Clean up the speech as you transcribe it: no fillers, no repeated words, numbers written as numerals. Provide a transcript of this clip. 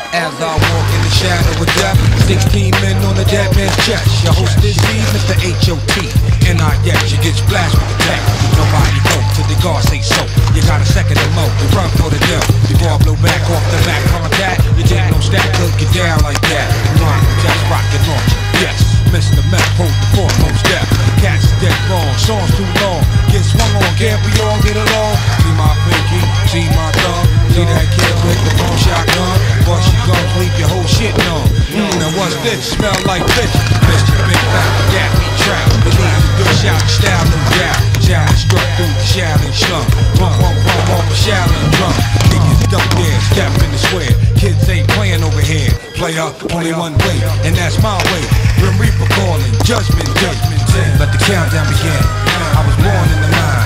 As I walk in the shadow of death, 16 men on a dead man's chest. Your host this evening, Mr. H.O.T. N.I.X. You get splashed with the tech. Nobody go till the guard say so. You got a second to mow, you run for the devil. Before I blow back off the back contact, you take no stack, could get down like that. Run, just rocket launcher, yes. Mr. Meth, hold the foremost step. Cats dead wrong, songs too long. Get swung on, can't we all get along? See my pinky, see my thumb. See that kid with the phone shotgun? Bust you gon' sleep your whole shit on. Now what's this? Smell like fish. Mr. Big Fat, that we trap. Believe a good shot, style, no doubt. Challenge struck through the Shaolin slum. Pump, pump, pump off a Shaolin drum. Niggas duck there, step in the square. Kids ain't playing over here. Player, only one way, and that's my way. Grim Reaper calling, judgment day. Let the countdown begin. I was born in the line.